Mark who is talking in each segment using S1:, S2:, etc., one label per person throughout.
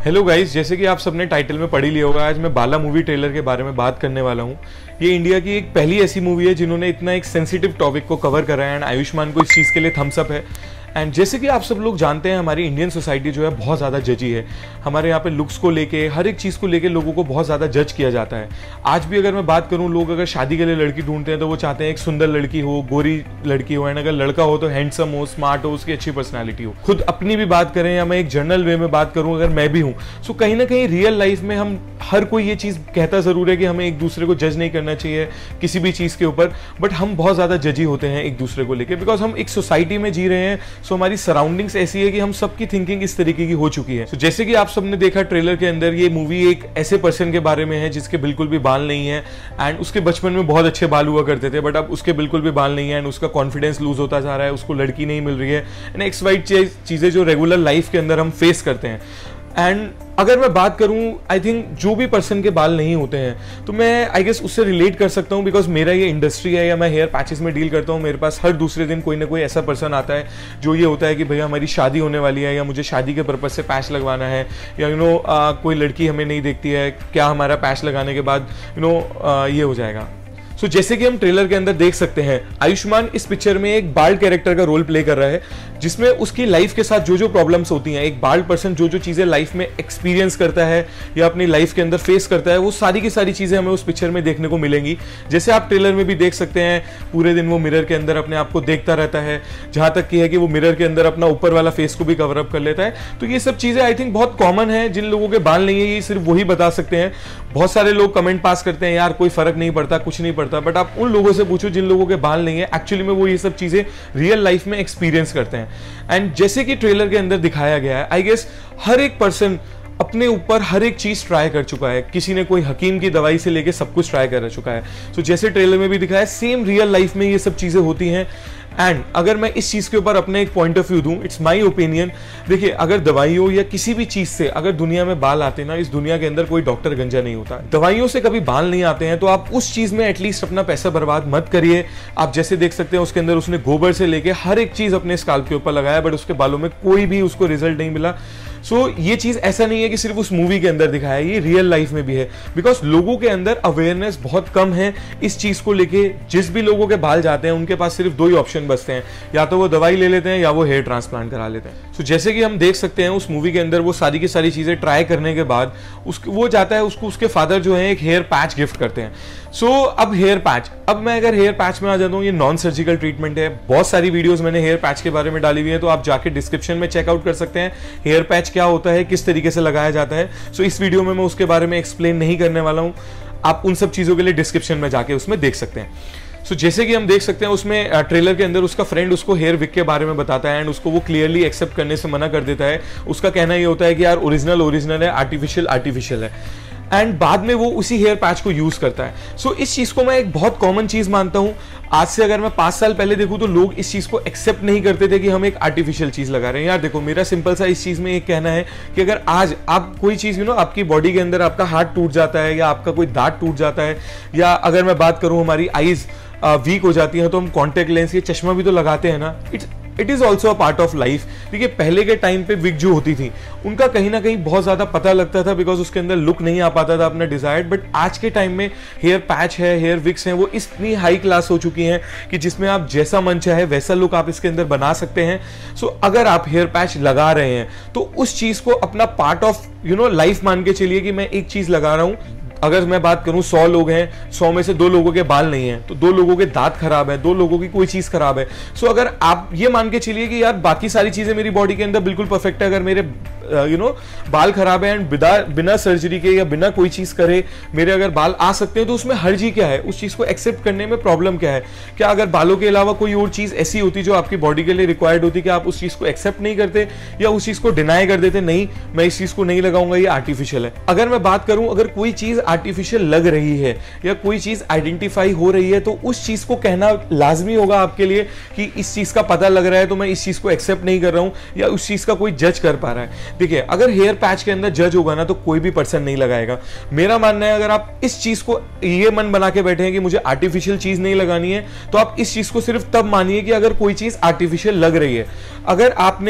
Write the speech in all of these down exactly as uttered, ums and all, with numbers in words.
S1: Hello guys, जैसे कि आप सबने टाइटल में पढ़ ही लिया होगा, आज मैं बाला मूवी ट्रेलर के बारे में बात करने वाला हूँ। ये इंडिया की एक पहली ऐसी मूवी है जिन्होंने इतना एक सेंसिटिव टॉपिक को कवर करा है एंड आयुष्मान को इस चीज़ के लिए थम्स अप है। एंड जैसे कि आप सब लोग जानते हैं, हमारी इंडियन सोसाइटी जो है बहुत ज़्यादा जजी है। हमारे यहाँ पे लुक्स को लेके, हर एक चीज़ को लेके लोगों को बहुत ज़्यादा जज किया जाता है। आज भी अगर मैं बात करूँ, लोग अगर शादी के लिए लड़की ढूंढते हैं तो वो चाहते हैं एक सुंदर लड़की हो, गोरी लड़की हो, एंड अगर लड़का हो तो हैंडसम हो, स्मार्ट हो, उसकी अच्छी पर्सनैलिटी हो। खुद अपनी भी बात करें या मैं एक जनरल वे में बात करूँ, अगर मैं भी हूँ, सो कहीं ना कहीं रियल लाइफ में हम हर कोई ये चीज़ कहता ज़रूर है कि हमें एक दूसरे को जज नहीं करना चाहिए किसी भी चीज़ के ऊपर, बट हम बहुत ज़्यादा जजी होते हैं एक दूसरे को लेकर, बिकॉज हम एक सोसाइटी में जी रहे हैं। सो हमारी सराउंडिंग्स ऐसी है कि हम सबकी थिंकिंग इस तरीके की हो चुकी है। so, जैसे कि आप सबने देखा ट्रेलर के अंदर, ये मूवी एक ऐसे पर्सन के बारे में है जिसके बिल्कुल भी बाल नहीं है एंड उसके बचपन में बहुत अच्छे बाल हुआ करते थे, बट अब उसके बिल्कुल भी बाल नहीं है एंड उसका कॉन्फिडेंस लूज होता जा रहा है, उसको लड़की नहीं मिल रही है एंड एक्स वाई चीज़ें जो रेगुलर लाइफ के अंदर हम फेस करते हैं। एंड अगर मैं बात करूं, आई थिंक जो भी पर्सन के बाल नहीं होते हैं तो मैं आई गेस उससे रिलेट कर सकता हूं, बिकॉज मेरा ये इंडस्ट्री है या मैं हेयर पैचेस में डील करता हूं। मेरे पास हर दूसरे दिन कोई ना कोई ऐसा पर्सन आता है जो ये होता है कि भैया हमारी शादी होने वाली है या मुझे शादी के पर्पज से पैच लगवाना है, या यू नो कोई लड़की हमें नहीं देखती है, क्या हमारा पैच लगाने के बाद यू नो ये हो जाएगा। सो so, जैसे कि हम ट्रेलर के अंदर देख सकते हैं, आयुष्मान इस पिक्चर में एक बाल्ड कैरेक्टर का रोल प्ले कर रहा है, जिसमें उसकी लाइफ के साथ जो जो प्रॉब्लम्स होती हैं, एक बाल्ड पर्सन जो जो चीज़ें लाइफ में एक्सपीरियंस करता है या अपनी लाइफ के अंदर फेस करता है, वो सारी की सारी चीज़ें हमें उस पिक्चर में देखने को मिलेंगी। जैसे आप ट्रेलर में भी देख सकते हैं, पूरे दिन वो मिरर के अंदर अपने आप को देखता रहता है, जहाँ तक कि है कि वो मिरर के अंदर अपना ऊपर वाला फेस को भी कवर अप कर लेता है। तो ये सब चीज़ें आई थिंक बहुत कॉमन है। जिन लोगों के बाल नहीं है, ये सिर्फ वही बता सकते हैं। बहुत सारे लोग कमेंट पास करते हैं, यार कोई फर्क नहीं पड़ता, कुछ नहीं पड़ता, बट आप उन लोगों से पूछो जिन लोगों के बाल नहीं है, एक्चुअली में वो ये सब चीजें रियल लाइफ में एक्सपीरियंस करते हैं। एंड जैसे कि ट्रेलर के अंदर दिखाया गया है, आई गेस हर एक पर्सन अपने ऊपर हर एक चीज ट्राई कर चुका है। किसी ने कोई हकीम की दवाई से लेके सब कुछ ट्राई कर चुका है। सो so, जैसे ट्रेलर में भी दिखाया, सेम रियल लाइफ में ये सब चीजें होती हैं। एंड अगर मैं इस चीज के ऊपर अपने एक पॉइंट ऑफ व्यू दूं, इट्स माय ओपिनियन। देखिए, अगर दवाइयों या किसी भी चीज से अगर दुनिया में बाल आते ना, इस दुनिया के अंदर कोई डॉक्टर गंजा नहीं होता। दवाइयों से कभी बाल नहीं आते हैं तो आप उस चीज में एटलीस्ट अपना पैसा बर्बाद मत करिए। आप जैसे देख सकते हैं, उसके अंदर उसने गोबर से लेके हर एक चीज अपने स्काल्प के ऊपर लगाया, बट उसके बालों में कोई भी उसको रिजल्ट नहीं मिला। सो so, ये चीज ऐसा नहीं है कि सिर्फ उस मूवी के अंदर दिखाया है, ये रियल लाइफ में भी है, बिकॉज लोगों के अंदर अवेयरनेस बहुत कम है इस चीज को लेके। जिस भी लोगों के बाल जाते हैं, उनके पास सिर्फ दो ही ऑप्शन बचते हैं, या तो वो दवाई ले लेते हैं या वो हेयर ट्रांसप्लांट करा लेते हैं। सो so, जैसे कि हम देख सकते हैं, उस मूवी के अंदर वो सारी की सारी चीजें ट्राई करने के बाद उस वो जाता है, उसको उसके फादर जो है एक हेयर पैच गिफ्ट करते हैं। सो so, अब हेयर पैच, अब मैं अगर हेयर पैच में आ जाता हूँ, ये नॉन सर्जिकल ट्रीटमेंट है। बहुत सारी वीडियोस मैंने हेयर पैच के बारे में डाली हुई है, तो आप जाके डिस्क्रिप्शन में चेकआउट कर सकते हैं हेयर पैच क्या होता है, किस तरीके से लगाया जाता है। सो so, इस वीडियो में मैं उसके बारे में एक्सप्लेन नहीं करने वाला हूँ। आप उन सब चीजों के लिए डिस्क्रिप्शन में जाके उसमें देख सकते हैं। सो so, जैसे कि हम देख सकते हैं, उसमें ट्रेलर के अंदर उसका फ्रेंड उसको हेयर विक के बारे में बताता है एंड उसको वो क्लियरली एक्सेप्ट करने से मना कर देता है। उसका कहना ये होता है कि यार ओरिजिनल ओरिजिनल है, आर्टिफिशियल आर्टिफिशियल है, एंड बाद में वो उसी हेयर पैच को यूज करता है। सो so, इस चीज को मैं एक बहुत कॉमन चीज मानता हूं। आज से अगर मैं पांच साल पहले देखूं तो लोग इस चीज को एक्सेप्ट नहीं करते थे कि हम एक आर्टिफिशियल चीज लगा रहे हैं। यार देखो, मेरा सिंपल सा इस चीज में एक कहना है कि अगर आज आप कोई चीज, यू नो, आपकी बॉडी के अंदर आपका हाथ टूट जाता है या आपका कोई दांत टूट जाता है, या अगर मैं बात करूं हमारी आईज वीक हो जाती है, तो हम कॉन्टेक्ट लेंस या चश्मा भी तो लगाते हैं ना। It's it is also a part of life. देखिए, पहले के टाइम पे विग जो होती थी, उनका कहीं ना कहीं बहुत ज्यादा पता लगता था, बिकॉज उसके अंदर लुक नहीं आ पाता था अपना डिजायर्ड। बट आज के टाइम में हेयर पैच है, हेयर विग्स हैं, वो इतनी हाई क्लास हो चुकी हैं कि जिसमें आप जैसा मन चाहे वैसा लुक आप इसके अंदर बना सकते हैं। सो so, अगर आप हेयर पैच लगा रहे हैं तो उस चीज को अपना part of you know life मान के चलिए कि मैं एक चीज लगा रहा हूं। अगर मैं बात करूं, सौ लोग हैं, सौ में से दो लोगों के बाल नहीं हैं, तो दो लोगों के दांत खराब है, दो लोगों की कोई चीज खराब है। सो so, अगर आप ये मान के चलिए कि यार बाकी सारी चीजें मेरी बॉडी के अंदर बिल्कुल परफेक्ट है, अगर मेरे यू नो बाल खराब है एंड बिना बिना सर्जरी के या बिना कोई चीज करे मेरे अगर बाल आ सकते हैं, तो उसमें हर्जी क्या है? उस चीज को एक्सेप्ट करने में प्रॉब्लम क्या है? क्या अगर बालों के अलावा कोई और चीज ऐसी होती जो आपकी बॉडी के लिए रिक्वायर्ड होती कि आप उस चीज को एक्सेप्ट नहीं करते या उस चीज को डिनाई कर देते, नहीं मैं इस चीज को नहीं लगाऊंगा, ये आर्टिफिशियल है। अगर मैं बात करूं, अगर कोई चीज आर्टिफिशियल लग रही है या कोई चीज आइडेंटिफाई हो रही है, तो उस चीज को कहना लाजमी होगा आपके लिए कि इस चीज का पता लग रहा है तो मैं इस चीज को एक्सेप्ट नहीं कर रहा हूं, या उस चीज का कोई जज कर पा रहा है। देखिए, अगर हेयर पैच के अंदर जज होगा ना, तो कोई भी पर्सन नहीं लगाएगा। मेरा मानना है, अगर आप इस चीज को ये मन बना के बैठे हैं कि मुझे आर्टिफिशियल चीज नहीं लगानी है, तो आप इस चीज को सिर्फ तब मानिए कि अगर कोई चीज आर्टिफिशियल लग रही है। अगर आपने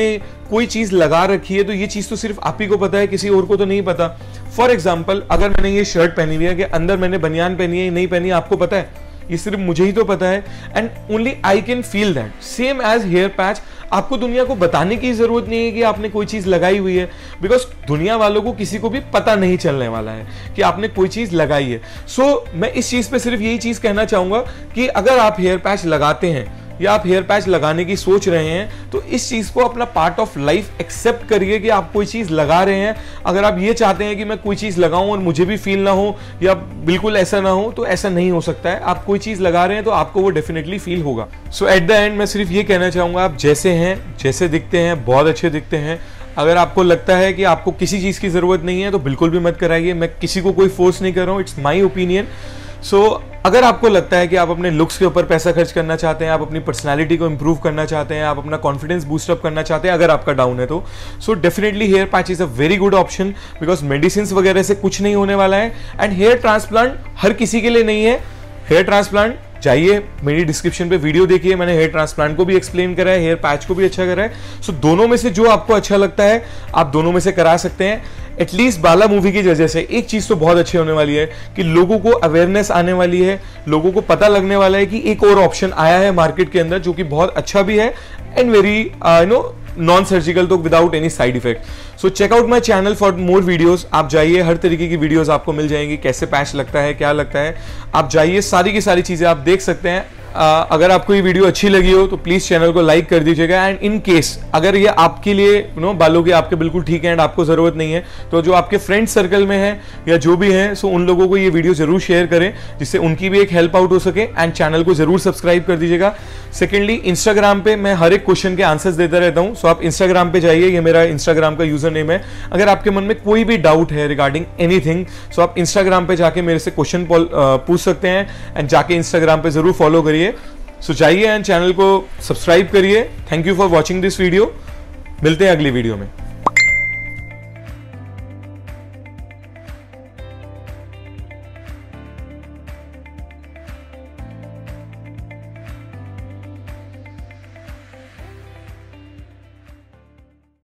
S1: कोई चीज लगा रखी है तो ये चीज तो सिर्फ आप ही को पता है, किसी और को तो नहीं पता। फॉर एग्जाम्पल, अगर मैंने ये शर्ट पहनी हुई है कि अंदर मैंने बनियान पहनी है नहीं पहनी, आपको पता है, ये सिर्फ मुझे ही तो पता है, and only I can feel that. Same as hair patch, आपको दुनिया को बताने की जरूरत नहीं है कि आपने कोई चीज लगाई हुई है, बिकॉज दुनिया वालों को किसी को भी पता नहीं चलने वाला है कि आपने कोई चीज लगाई है। सो so, मैं इस चीज पे सिर्फ यही चीज कहना चाहूंगा कि अगर आप हेयर पैच लगाते हैं या आप हेयर पैच लगाने की सोच रहे हैं तो इस चीज को अपना पार्ट ऑफ लाइफ एक्सेप्ट करिए कि आप कोई चीज लगा रहे हैं। अगर आप ये चाहते हैं कि मैं कोई चीज लगाऊं और मुझे भी फील ना हो या बिल्कुल ऐसा ना हो, तो ऐसा नहीं हो सकता है। आप कोई चीज लगा रहे हैं तो आपको वो डेफिनेटली फील होगा। सो एट द एंड मैं सिर्फ ये कहना चाहूंगा, आप जैसे हैं, जैसे दिखते हैं, बहुत अच्छे दिखते हैं। अगर आपको लगता है कि आपको किसी चीज की जरूरत नहीं है तो बिल्कुल भी मत कराइए। मैं किसी को कोई फोर्स नहीं कर रहा हूं, it's my opinion. So so, अगर आपको लगता है कि आप अपने लुक्स के ऊपर पैसा खर्च करना चाहते हैं, आप अपनी पर्सनालिटी को इंप्रूव करना चाहते हैं, आप अपना कॉन्फिडेंस बूस्ट अप करना चाहते हैं, अगर आपका डाउन है तो so definitely hair patch is a very good option, because medicine वगैरह से कुछ नहीं होने वाला है। एंड हेयर ट्रांसप्लांट हर किसी के लिए नहीं है। हेयर ट्रांसप्लांट जाइए, मेरी डिस्क्रिप्शन पे वीडियो देखिए, मैंने हेयर ट्रांसप्लांट को भी एक्सप्लेन करा है, हेयर पैच को भी अच्छा करा है। सो so, दोनों में से जो आपको अच्छा लगता है आप दोनों में से करा सकते हैं। एटलीस्ट बाला मूवी की वजह से एक चीज तो बहुत अच्छी होने वाली है कि लोगों को अवेयरनेस आने वाली है, लोगों को पता लगने वाला है कि एक और ऑप्शन आया है मार्केट के अंदर जो कि बहुत अच्छा भी है and very you know non surgical, तो without any side effect. So check out my channel for more videos. आप जाइए, हर तरीके की वीडियोस आपको मिल जाएंगी, कैसे पैच लगता है, क्या लगता है, आप जाइए, सारी की सारी चीजें आप देख सकते हैं। Uh, अगर आपको ये वीडियो अच्छी लगी हो तो प्लीज चैनल को लाइक कर दीजिएगा। एंड इन केस अगर ये आपके लिए यू नो बालों के आपके बिल्कुल ठीक है एंड आपको जरूरत नहीं है, तो जो आपके फ्रेंड सर्कल में है या जो भी है, सो उन लोगों को ये वीडियो जरूर शेयर करें जिससे उनकी भी एक हेल्प आउट हो सके। एंड चैनल को जरूर सब्सक्राइब कर दीजिएगा। सेकेंडली, इंस्टाग्राम पे मैं हर एक क्वेश्चन के आंसर्स देता रहता हूँ, सो आप इंस्टाग्राम पे जाइए, ये मेरा इंस्टाग्राम का यूजर नेम है। अगर आपके मन में कोई भी डाउट है रिगार्डिंग एनीथिंग, सो आप इंस्टाग्राम पे जाके मेरे से क्वेश्चन पूछ सकते हैं एंड जाके इंस्टाग्राम पे जरूर फॉलो करिए। सो so, जाइए एंड चैनल को सब्सक्राइब करिए। Thank you for watching this video. मिलते हैं अगली वीडियो में।